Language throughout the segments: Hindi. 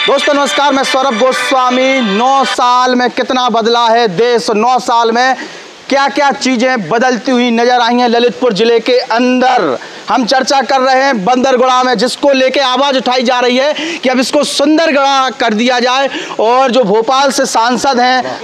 दोस्तों नमस्कार, मैं सौरभ गोस्वामी। 9 साल में कितना बदला है देश, 9 साल में क्या क्या चीज़ें बदलती हुई नजर आई हैं ललितपुर जिले के अंदर। हम चर्चा कर रहे हैं बंदरगुड़ा में, जिसको लेके आवाज़ उठाई जा रही है कि अब इसको सुंदरगढ़ा कर दिया जाए। और जो भोपाल से सांसद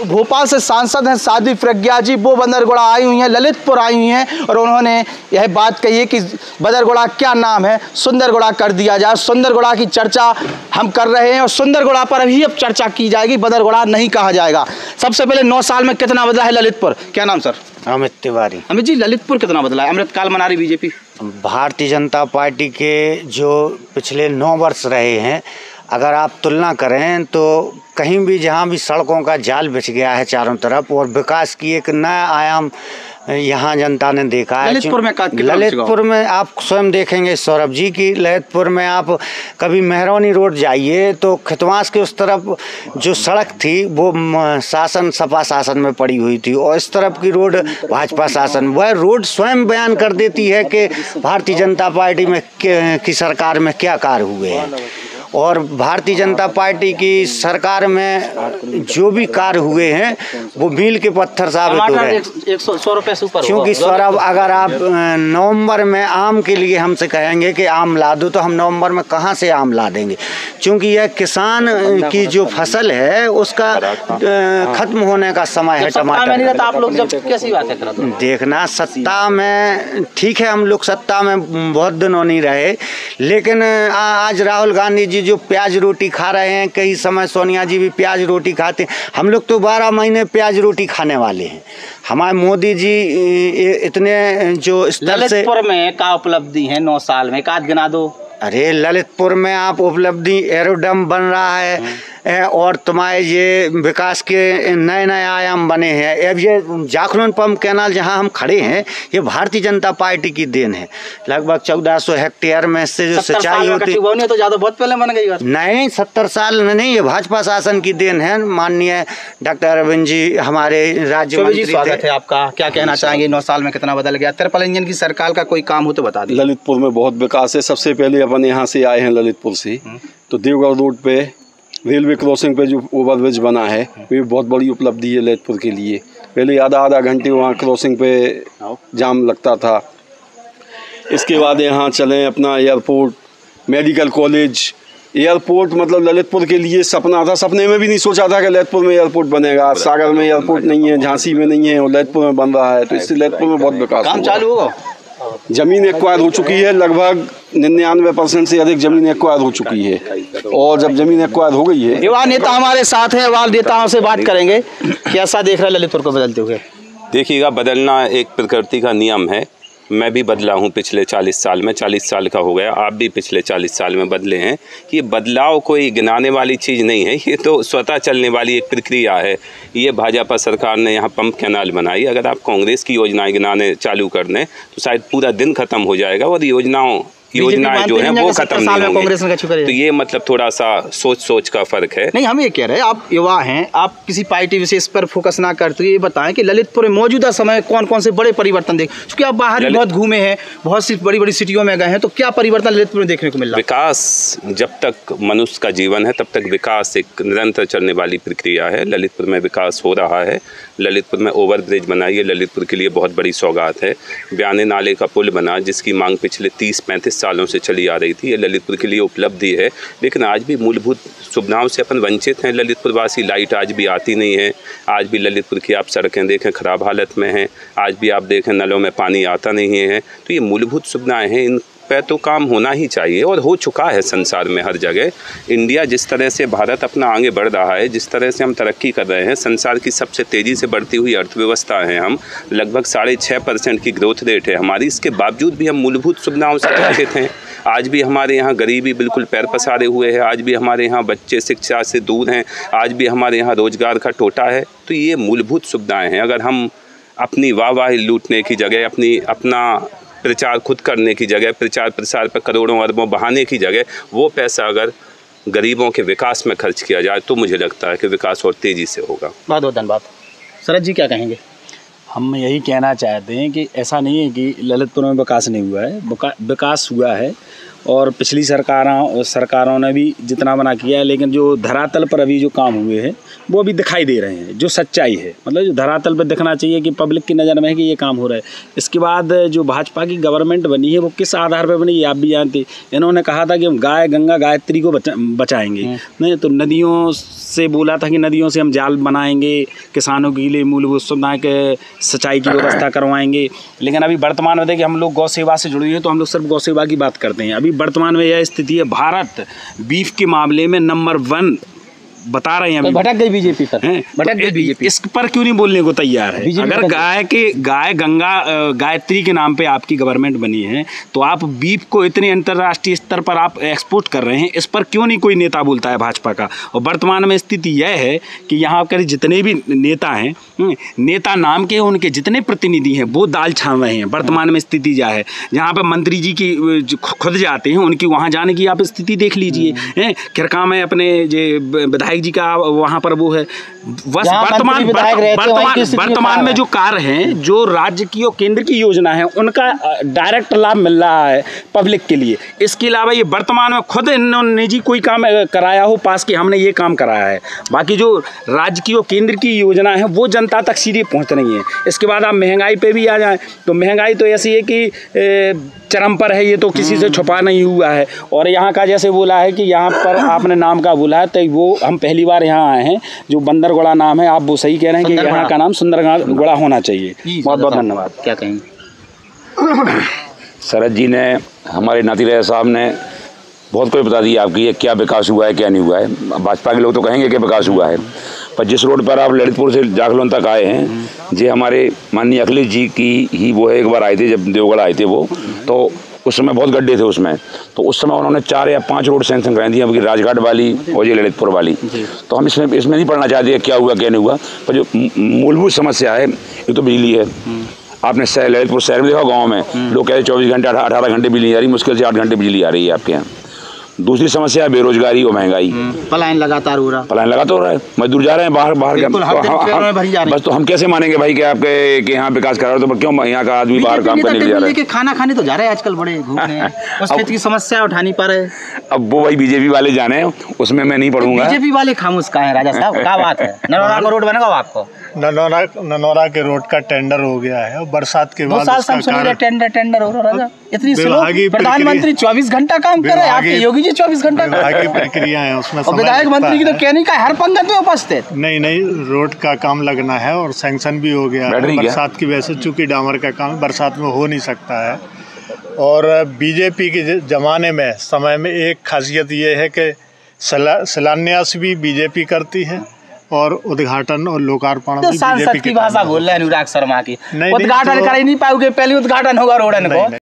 हैं साध्वी प्रज्ञा जी, वो बंदरगुड़ा आई हुई हैं, ललितपुर आई हुई हैं और उन्होंने यह बात कही है कि बंदरगुड़ा क्या नाम है, सुंदरगढ़ा कर दिया जाए। सुंदरगढ़ा की चर्चा हम कर रहे हैं और सुंदरगढ़ा पर अभी अब चर्चा की जाएगी, बंदरगुड़ा नहीं कहा जाएगा। सबसे पहले 9 साल में कितना बदला है ललितपुर? क्या नाम सर? अमित तिवारी। अमित जी, ललितपुर कितना बदला है? अमृतकाल मना रही बीजेपी। भारतीय जनता पार्टी के जो पिछले 9 वर्ष रहे हैं, अगर आप तुलना करें तो कहीं भी जहां भी सड़कों का जाल बिछ गया है चारों तरफ और विकास की एक नया आयाम यहाँ जनता ने देखा है। ललितपुर में आप स्वयं देखेंगे सौरभ जी की ललितपुर में आप कभी मेहरौनी रोड जाइए तो खितवास के उस तरफ जो सड़क थी वो सपा शासन में पड़ी हुई थी और इस तरफ की रोड भाजपा शासन। वह रोड स्वयं बयान कर देती है कि भारतीय जनता पार्टी में की सरकार में क्या कार्य हुए हैं। और भारतीय जनता पार्टी की सरकार में जो भी कार्य हुए हैं वो मील के पत्थर साबित हो रहे हैं। 100 रुपये से ऊपर, क्योंकि सौरभ अगर आप नवंबर में आम के लिए हमसे कहेंगे कि आम ला दो तो हम नवंबर में कहाँ से आम ला देंगे, क्योंकि यह किसान की जो फसल है उसका खत्म होने का समय है। टमाटर आप लोग जब कैसी बात है देखना, सत्ता में ठीक है, हम लोग सत्ता में बहुत दिनों नहीं रहे, लेकिन आज राहुल गांधी जी जो प्याज रोटी खा रहे हैं, कई समय सोनिया जी भी प्याज रोटी खाते हैं, हम लोग तो 12 महीने प्याज रोटी खाने वाले हैं। हमारे मोदी जी इतने जो स्तर से ललितपुर में क्या उपलब्धि है 9 साल में, एक आध गिना दो। अरे ललितपुर में आप उपलब्धि, एरोडम बन रहा है और तुम्हारे ये विकास के नए नए आयाम बने हैं। अब ये जाखरून पंप कैनाल जहां हम खड़े हैं ये भारतीय जनता पार्टी की देन है। लगभग 1400 हेक्टेयर में से जो सिंचाई होती है तो ज़्यादा बहुत पहले बन गई बात। नहीं, 70 साल में नहीं, ये भाजपा शासन की देन है। माननीय डॉक्टर अरविंद जी हमारे राज्य मंत्री। स्वागत है आपका। क्या कहना चाहेंगे 9 साल में कितना बदल गया? त्रिपल इंजन की सरकार का कोई काम हो तो बता दीजिए। ललितपुर में बहुत विकास है। सबसे पहले अपन यहाँ से आए हैं ललितपुर से, तो देवगढ़ रोड पे रेलवे क्रॉसिंग पे जो ओवरब्रिज बना है ये बहुत बड़ी उपलब्धि है ललितपुर के लिए। पहले आधा घंटे वहाँ क्रॉसिंग पे जाम लगता था। इसके बाद यहाँ चलें अपना एयरपोर्ट, मेडिकल कॉलेज, एयरपोर्ट मतलब ललितपुर के लिए सपना था। सपने में भी नहीं सोचा था कि ललितपुर में एयरपोर्ट बनेगा। सागर में एयरपोर्ट नहीं है, झांसी में नहीं है और ललितपुर में बन रहा है, तो इससे ललितपुर में बहुत विकास काम चालू होगा। जमीन एक्वायर हो चुकी है, लगभग 99% से अधिक जमीन एक्वायर हो चुकी है और जब जमीन एक्वायर हो गई है। युवा नेता हमारे साथ हैं, युवा नेताओं से बात करेंगे। कैसा देख रहे हैं ललितपुर को बदलते हुए? देखिएगा, बदलना एक प्रकृति का नियम है। मैं भी बदला हूँ पिछले 40 साल में, 40 साल का हो गया। आप भी पिछले 40 साल में बदले हैं। ये बदलाव कोई गिनाने वाली चीज़ नहीं है, ये तो स्वतः चलने वाली एक प्रक्रिया है। ये भाजपा सरकार ने यहाँ पंप कैनाल बनाई। अगर आप कांग्रेस की योजनाएं गिनाने चालू कर दें तो शायद पूरा दिन खत्म हो जाएगा और योजनाएं जो हैं वो खत्म नहीं होंगी। तो ये मतलब थोड़ा सा सोच का फर्क है। नहीं, हम ये कह रहे हैं, आप युवा हैं, आप किसी पार्टी विशेष पर फोकस ना करते, ये बताएं कि ललितपुर में मौजूदा समय कौन कौन से बड़े परिवर्तन देख, क्योंकि आप बाहर बहुत घूमे हैं, बहुत सी बड़ी बड़ी सिटियों में गए हैं, तो क्या परिवर्तन ललितपुर में देखने को मिल रहा है? विकास जब तक मनुष्य का जीवन है तब तक विकास एक निरंतर चलने वाली प्रक्रिया है। ललितपुर में विकास हो रहा है। ललितपुर में ओवरब्रिज बनाई है, ललितपुर के लिए बहुत बड़ी सौगात है। ब्याने नाले का पुल बना, जिसकी मांग पिछले 30-35 सालों से चली आ रही थी। ये ललितपुर के लिए उपलब्धि है, लेकिन आज भी मूलभूत सुविधाओं से अपन वंचित हैं। ललितपुर वासी, लाइट आज भी आती नहीं है। आज भी ललितपुर की आप सड़कें देखें खराब हालत में हैं। आज भी आप देखें नलों में पानी आता नहीं है। तो ये मूलभूत सुविधाएं हैं, इन पे तो काम होना ही चाहिए और हो चुका है संसार में हर जगह। इंडिया जिस तरह से, भारत अपना आगे बढ़ रहा है, जिस तरह से हम तरक्की कर रहे हैं, संसार की सबसे तेज़ी से बढ़ती हुई अर्थव्यवस्था है हम। लगभग 6.5% की ग्रोथ रेट है हमारी। इसके बावजूद भी हम मूलभूत सुविधाओं से वंचित हैं। आज भी हमारे यहाँ गरीबी बिल्कुल पैर पसारे हुए है। आज भी हमारे यहाँ बच्चे शिक्षा से दूर हैं। आज भी हमारे यहाँ रोजगार का टोटा है। तो ये मूलभूत सुविधाएँ हैं। अगर हम अपनी वाहवाही लूटने की जगह, अपना प्रचार खुद करने की जगह, प्रचार प्रसार पर करोड़ों अरबों बहाने की जगह, वो पैसा अगर गरीबों के विकास में खर्च किया जाए तो मुझे लगता है कि विकास और तेज़ी से होगा। बहुत बहुत धन्यवाद। शरद जी क्या कहेंगे? हम यही कहना चाहते हैं कि ऐसा नहीं है कि ललितपुर में विकास नहीं हुआ है, विकास हुआ है और पिछली सरकारों ने भी जितना बना किया है, लेकिन जो धरातल पर अभी जो काम हुए हैं वो अभी दिखाई दे रहे हैं, जो सच्चाई है, मतलब जो धरातल पर दिखना चाहिए कि पब्लिक की नज़र में है कि ये काम हो रहा है। इसके बाद जो भाजपा की गवर्नमेंट बनी है वो किस आधार पर बनी ये आप भी जानते। इन्होंने कहा था कि हम गाय गंगा गायत्री को बचाएंगे, नहीं तो नदियों से बोला था कि नदियों से हम जाल बनाएंगे, किसानों के लिए मूलभूत सुविधाएं के सिंचाई की व्यवस्था करवाएंगे। लेकिन अभी वर्तमान में देखिए हम लोग गौ सेवा से जुड़े हैं तो हम लोग सिर्फ गौ सेवा की बात करते हैं। अभी वर्तमान में यह स्थिति है, भारत बीफ के मामले में नंबर 1 बता रहे हैं। अभी भटक गई बीजेपी पर, भटक गई बीजेपी। इस पर क्यों नहीं बोलने को तैयार है? अगर गाय गंगा गायत्री के नाम पे आपकी गवर्नमेंट बनी है तो आप बीफ को इतने अंतर्राष्ट्रीय स्तर पर आप एक्सपोर्ट कर रहे हैं, इस पर क्यों नहीं कोई नेता बोलता है भाजपा का? और वर्तमान में स्थिति यह है कि यहाँ पर जितने भी नेता हैं, नेता नाम के उनके जितने प्रतिनिधि हैं वो दाल छान रहे हैं। वर्तमान में स्थिति क्या है, जहाँ पर मंत्री जी की खुद जाते हैं उनकी वहाँ जाने की आप स्थिति देख लीजिए। खिरका में अपने विधायक जी का वहां पर वो है, बस वर्तमान में जो कार्य हैं, जो राज्य की और केंद्र की योजना है उनका डायरेक्ट लाभ मिल रहा है पब्लिक के लिए। इसके अलावा ये वर्तमान में खुद इन्होंने निजी कोई काम कराया हो पास कि हमने ये काम कराया है, बाकी जो राज्य की और केंद्र की योजना है वो जनता तक सीधे पहुंच रही है। इसके बाद आप महंगाई पे भी आ जाएं तो महंगाई तो ऐसी है कि चरम पर है, ये तो किसी से छुपा नहीं हुआ है। और यहाँ का जैसे बोला है कि यहाँ पर आपने नाम का बोला है तो वो हम पहली बार यहाँ आए हैं, जो बंदरगुड़ा नाम है, आप वो सही कह रहे हैं कि यहाँ का नाम सुंदरगुड़ा होना चाहिए। बहुत बहुत धन्यवाद। क्या कहेंगे? शरद जी ने, हमारे नाती साहब ने बहुत कुछ बता दिया आपकी, क्या विकास हुआ है क्या नहीं हुआ है। भाजपा के लोग तो कहेंगे कि विकास हुआ है, पर जिस रोड पर आप ललितपुर से जाखलोन तक आए हैं, ये हमारे माननीय अखिलेश जी की ही वो है। एक बार आए थे जब देवगढ़ आए थे वो, तो उस समय बहुत गड्ढे थे उसमें, तो उस समय उन्होंने 4 या 5 रोड सैंक्शन कराई थी, अभी राजघाट वाली और ये ललितपुर वाली। तो हम इसमें नहीं पढ़ना चाहते क्या हुआ क्या नहीं हुआ, पर जो मूलभूत समस्या है ये तो बिजली है। आपने ललितपुर शहर में देखा, गाँव में लोग कहते 24 घंटे 18 घंटे बिजली आ रही, मुश्किल से 8 घंटे बिजली आ रही है आपके यहाँ। दूसरी समस्या है बेरोजगारी और महंगाई। पलायन लगातार हो रहा है, मजदूर जा रहे हैं बाहर बस तो हम कैसे मानेंगे भाई कि आपके के यहाँ विकास कर रहे हो, तो क्यों यहाँ का आदमी बाहर काम करने के लिए जा रहा है? खाना खाने तो जा रहे हैं आजकल, बड़े घूमने उस खेत की समस्या उठानी पड़ रही है। अब वो भाई बीजेपी वाले जाने, उसमें मैं नहीं पढ़ूंगा। बीजेपी वाले खामोश का है राजा साहब, क्या बात है? ननौरा का रोड बनेगा आपको? ननौरा के रोड का टेंडर हो गया है और बरसात के बाद 2 साल से टेंडर हो रहा है। इतनी स्लो, प्रधानमंत्री 24 घंटा काम कर रहे हैं, आपके योगी जी 24 घंटा की प्रक्रिया है उसमें। और विधायक मंत्री की तो कहने का हर पंगत में उपस्थित। नहीं, रोड का काम लगना है और सैंक्शन भी हो गया है। बरसात की वजह से चूंकि डामर का काम बरसात में हो नहीं सकता है। और बीजेपी के ज़माने में समय में एक खासियत ये है कि शिलान्यास भी बीजेपी करती है और उद्घाटन और लोकार्पण तो सांसद की भाषा बोल रहे हैं अनुराग शर्मा की। उद्घाटन कर ही नहीं पाओगे, पहले उद्घाटन होगा रोडन को।